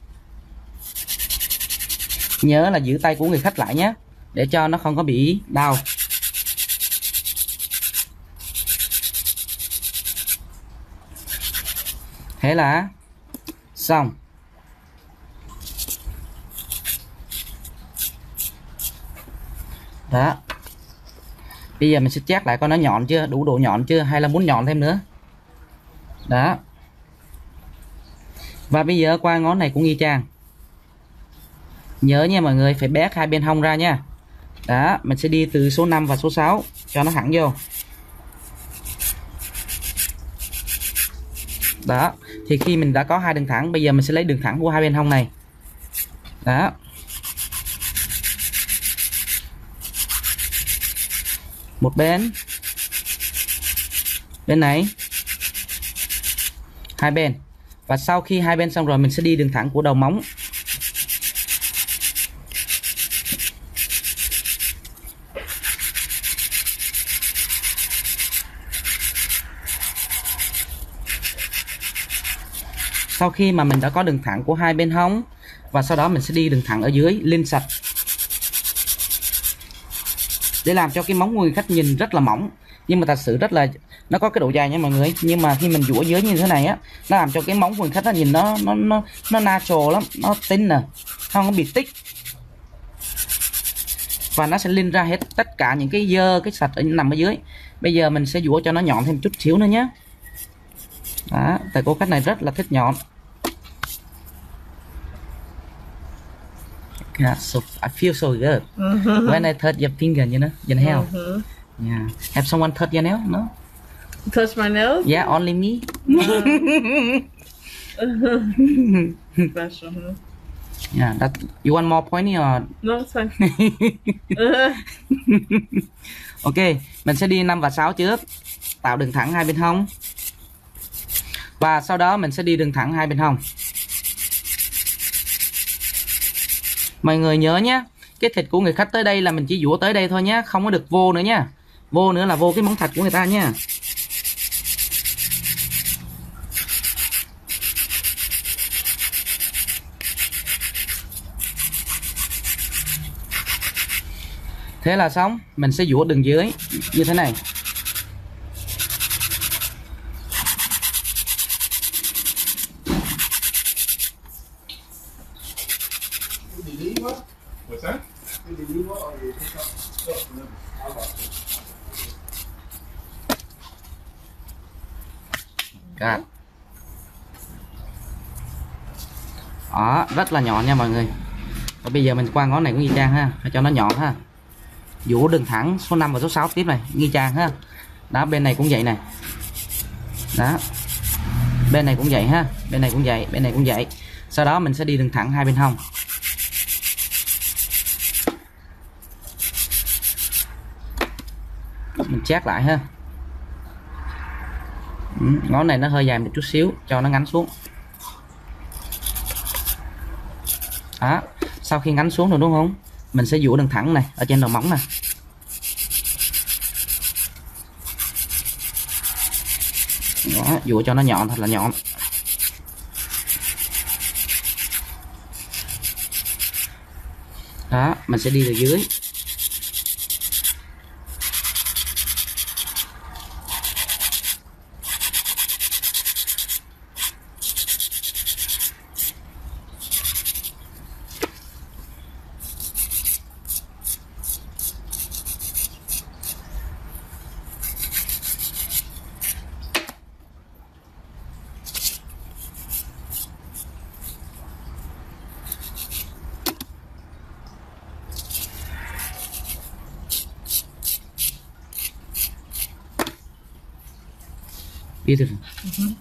Nhớ là giữ tay của người khách lại nhé, để cho nó không có bị đau. Thế là xong. Đó. Bây giờ mình sẽ check lại coi nó nhọn chưa, đủ độ nhọn chưa, hay là muốn nhọn thêm nữa. Đó. Và bây giờ qua ngón này cũng y chang. Nhớ nha mọi người, phải bét hai bên hông ra nha. Đó, mình sẽ đi từ số năm và số sáu cho nó thẳng vô. Đó, thì khi mình đã có hai đường thẳng, bây giờ mình sẽ lấy đường thẳng của hai bên hông này. Đó. Một bên. Bên này. Hai bên. Và sau khi hai bên xong rồi mình sẽ đi đường thẳng của đầu móng. Sau khi mà mình đã có đường thẳng của hai bên hông, và sau đó mình sẽ đi đường thẳng ở dưới lên sạch, để làm cho cái móng của người khách nhìn rất là mỏng, nhưng mà thật sự rất là, nó có cái độ dài nha mọi người. Nhưng mà khi mình dũa dưới như thế này á, nó làm cho cái móng của người khách nó nhìn nó nó nó nó natural lắm, nó thin nè, không có bị tích, và nó sẽ lên ra hết tất cả những cái dơ, cái sạch ở nằm ở dưới. Bây giờ mình sẽ dũa cho nó nhọn thêm chút xíu nữa nhé. Đó, tại cô khách này rất là thích nhọn. Yeah, so I feel so good when I touch your finger, you know, your nail. Mm-hmm. Yeah, have someone touch your nail? No. Touch my nails? Yeah, only me. Special, huh? Yeah, that. You want more pointy or? No, it's fine. Ok, mình sẽ đi năm và sáu trước, tạo đường thẳng hai bên hông. Và sau đó mình sẽ đi đường thẳng hai bên hông. Mọi người nhớ nhé, cái thịt của người khách tới đây là mình chỉ dũa tới đây thôi nhé, không có được vô nữa nha. Vô nữa là vô cái móng thật của người ta nha. Thế là xong, mình sẽ dũa đường dưới như thế này. Cắt. Đó, rất là nhọn nha mọi người. Và bây giờ mình qua ngón này cũng y chang ha, phải cho nó nhọn ha. Dũa đường thẳng số năm và số sáu tiếp này, nghi chang ha. Đó, bên này cũng vậy này. Đó. Bên này cũng vậy ha, bên này cũng vậy, bên này cũng vậy. Sau đó mình sẽ đi đường thẳng hai bên hông. Mình chét lại ha. Ừ, ngón này nó hơi dài một chút xíu, cho nó ngắn xuống. Đó. Sau khi ngắn xuống rồi đúng không, mình sẽ dũa đường thẳng này ở trên đầu móng này. Đó, dũa cho nó nhọn thật là nhọn. Đó, mình sẽ đi từ dưới. Beautiful. Mm-hmm.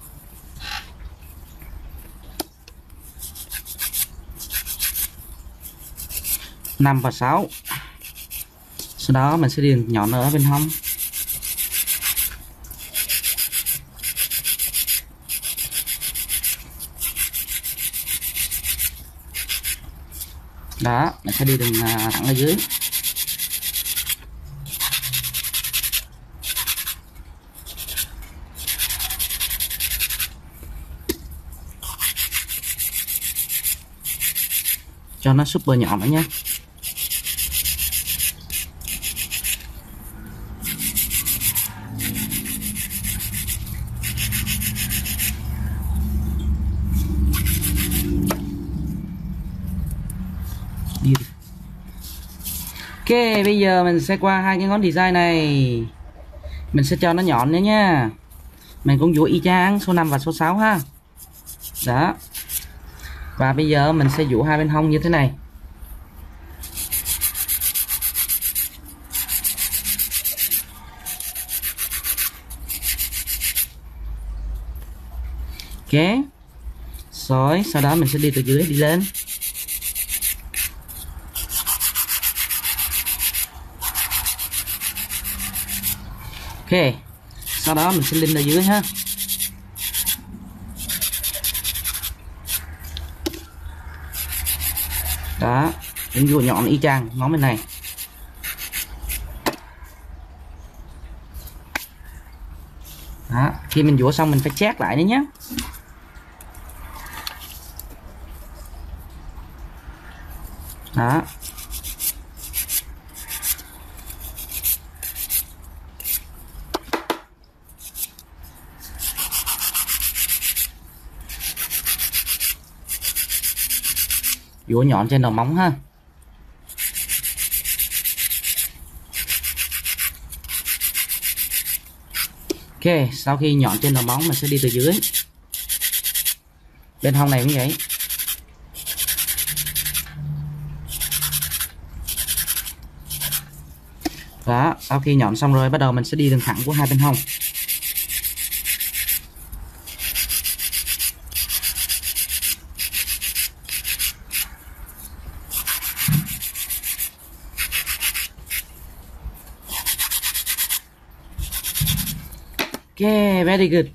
năm và sáu. Sau đó mình sẽ điền nhọn ở bên hông. Đó, mình sẽ đi đường thẳng ở dưới. Cho nó super nhọn nữa nhé. Ok, bây giờ mình sẽ qua hai cái ngón design này. Mình sẽ cho nó nhọn nữa nha. Mình cũng dũa y chang số năm và số sáu ha. Đó. Và bây giờ mình sẽ dũa hai bên hông như thế này. Ok. Rồi, sau đó mình sẽ đi từ dưới đi lên. Ok. Sau đó mình sẽ lên ở dưới ha. Đó, mình dũa nhọn y chang ngón bên này. Đó, khi mình dũa xong mình phải chét lại nữa nhé. Đó. Dũa nhọn trên đầu móng ha. Ok, sau khi nhọn trên đầu móng mình sẽ đi từ dưới. Bên hông này cũng vậy. Đó, sau khi nhọn xong rồi bắt đầu mình sẽ đi đường thẳng của hai bên hông. Ok, very good.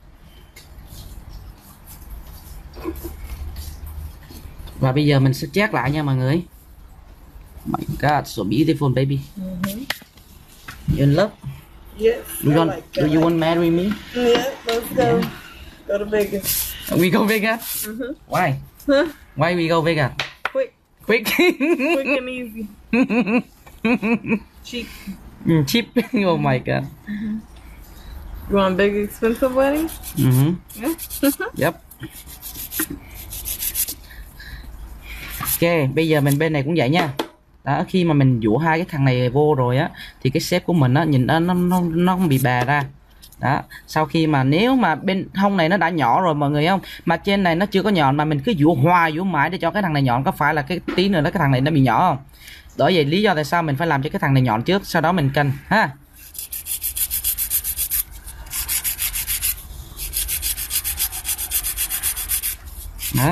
Và bây giờ mình sẽ check lại nha mọi người. My God, so beautiful baby. Mm-hmm. You in love? Yes. Do you I want, like do that. you want to marry me? Yeah, let's go. Go to Vegas. We go Vegas? Mm-hmm. Why? Huh? Why we go Vegas? Quick. Quick. Quick and easy. Cheap. Mm, cheap. Oh my god. Mm-hmm. You want a big expensive wedding? Mm-hmm. Yeah. Yep. Ok, bây giờ mình bên này cũng vậy nha. Đó, khi mà mình dụ hai cái thằng này vô rồi á thì cái shape của mình á nhìn nó nó nó nó không bị bè ra. Đó, sau khi mà nếu mà bên hông này nó đã nhỏ rồi mọi người không, mà trên này nó chưa có nhọn mà mình cứ dụ hoài dụ mãi để cho cái thằng này nhọn, có phải là cái tí nữa đó cái thằng này nó bị nhỏ không? Bởi vậy lý do tại sao mình phải làm cho cái thằng này nhọn trước, sau đó mình cân ha. Đó.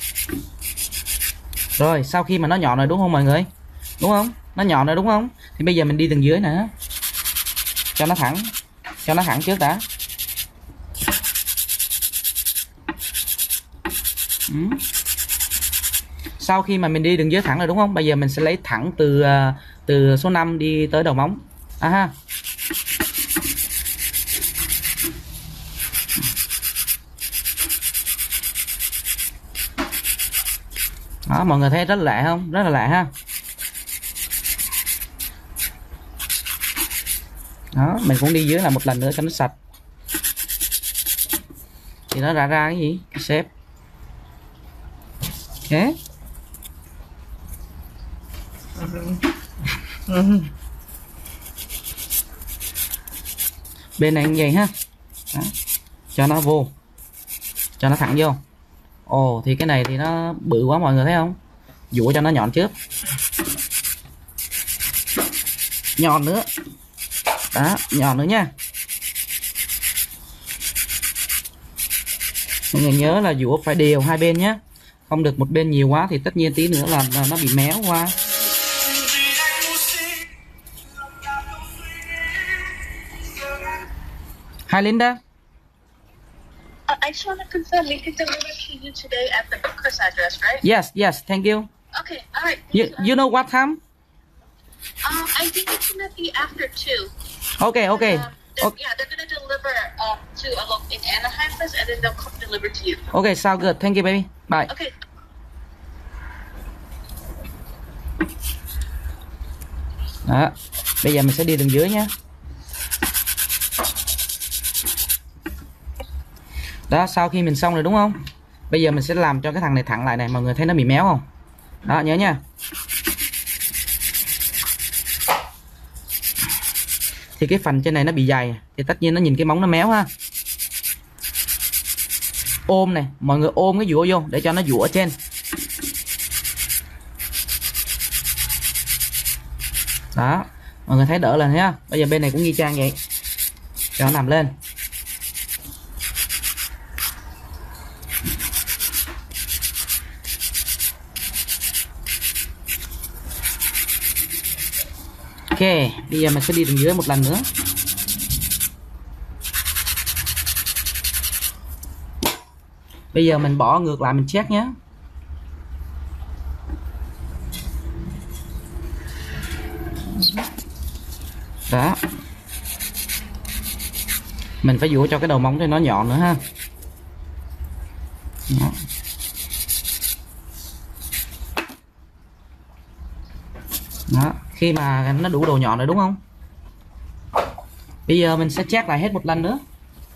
Rồi sau khi mà nó nhọn rồi đúng không mọi người, đúng không, nó nhọn rồi đúng không, thì bây giờ mình đi tầng dưới nữa cho nó thẳng, cho nó thẳng trước đã. Ừ. Sau khi mà mình đi đường dưới thẳng rồi đúng không, bây giờ mình sẽ lấy thẳng từ từ số năm đi tới đầu móng. À ha. Đó, mọi người thấy rất là lạ không, rất là lạ ha. Đó, mình cũng đi dưới là một lần nữa cho nó sạch. Thì nó ra ra cái gì, cái xếp. Ok. Bên này như vậy ha. Đó. Cho nó vô, cho nó thẳng vô. Ồ thì cái này thì nó bự quá mọi người thấy không, dụ cho nó nhọn trước, nhọn nữa đó, nhọn nữa nha. Mọi người nhớ là dụ phải đều hai bên nhé, không được một bên nhiều quá thì tất nhiên tí nữa là, là nó bị méo qua. Hi Linda. Uh, I just want to confirm we can deliver to you today at the Booker's address, right? Yes, yes, thank you. Okay, all right. You, you know what time? Um, I think it's gonna be after two. Okay, okay. Um, they're- Okay, Yeah, they're gonna deliver um to a lo- in Anaheim first, and then they'll come deliver to you. okay, sound good. Thank you, baby. Bye. Okay. Đó, bây giờ mình sẽ đi đường dưới nhé. Đó, sau khi mình xong rồi đúng không? Bây giờ mình sẽ làm cho cái thằng này thẳng lại này, mọi người thấy nó bị méo không? Đó, nhớ nha. Thì cái phần trên này nó bị dày thì tất nhiên nó nhìn cái móng nó méo ha. Ôm này, mọi người ôm cái dũa vô để cho nó dũa ở trên. Đó, mọi người thấy đỡ lên nhá. Bây giờ bên này cũng y chang vậy, cho nó nằm lên. Ok, bây giờ mình sẽ đi đường dưới một lần nữa. Bây giờ mình bỏ ngược lại mình check nhé. Đó. Mình phải dũa cho cái đầu móng cho nó nhọn nữa ha. Đó. Đó, khi mà nó đủ độ nhọn rồi đúng không? Bây giờ mình sẽ check lại hết một lần nữa.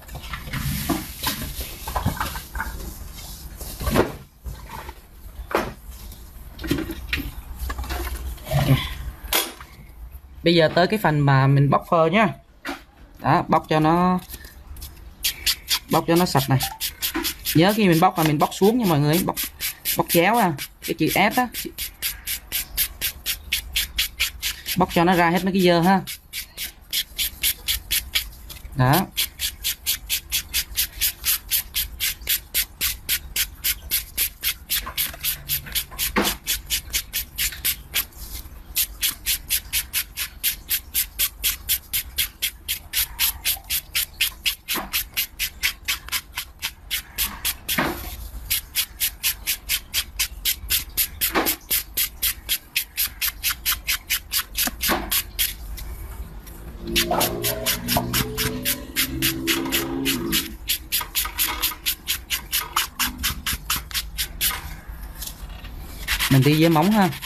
Bây giờ tới cái phần mà mình bóc phơ nhá. Đó, bóc cho nó bóc cho nó sạch này. Nhớ khi mình bóc là mình bóc xuống nha mọi người, bóc bóc chéo à, cái chữ S á. Bóc cho nó ra hết mấy cái dơ ha. Đó. Mình đi với móng ha.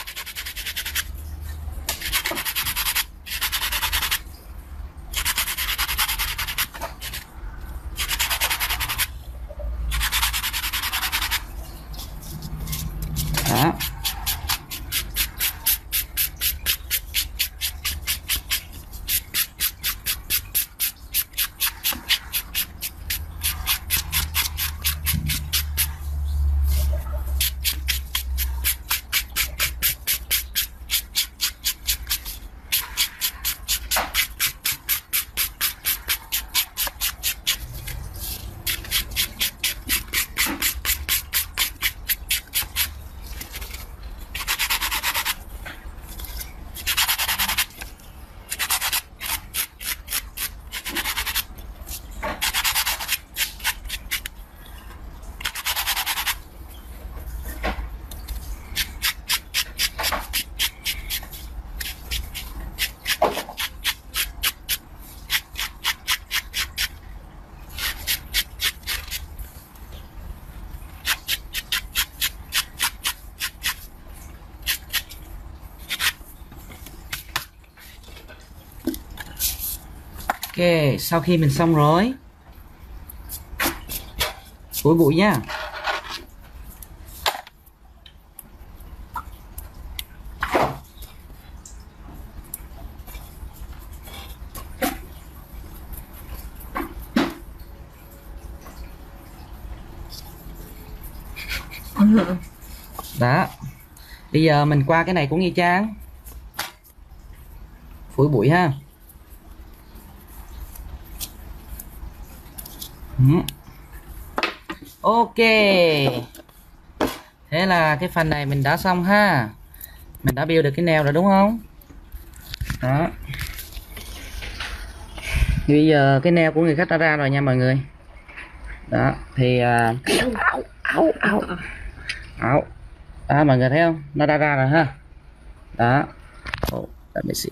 Đó. Ok, sau khi mình xong rồi, phủi bụi nha. Đó. Bây giờ mình qua cái này cũng y chang. Phủi bụi ha. Ok, thế là cái phần này mình đã xong ha. Mình đã build được cái nail rồi đúng không? Đó. Bây giờ cái nail của người khách đã ra rồi nha mọi người. Đó thì áo áo áo áo đó, mọi người thấy không, nó đã ra rồi ha. Đó. Oh, let me see.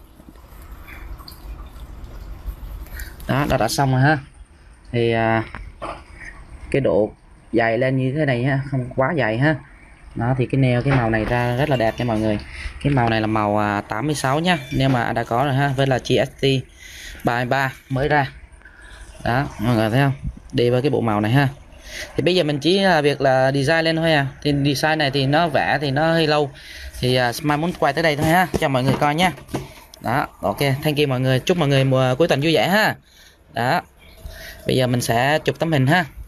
Đó, nó đã xong rồi ha. Thì à, cái độ dày lên như thế này ha, không quá dày ha. Đó thì cái nail cái màu này ra rất là đẹp nha mọi người. Cái màu này là màu à, tám mươi sáu nha, nếu mà đã có rồi ha, với là giê ét tê ba mươi ba mới ra. Đó mọi người thấy không, đi với cái bộ màu này ha. Thì bây giờ mình chỉ là việc là design lên thôi à. Thì design này thì nó vẽ thì nó hơi lâu, thì uh, Smile muốn quay tới đây thôi ha, cho mọi người coi nha. Đó, ok, thank you mọi người, chúc mọi người mùa cuối tuần vui vẻ ha. Đó, bây giờ mình sẽ chụp tấm hình ha.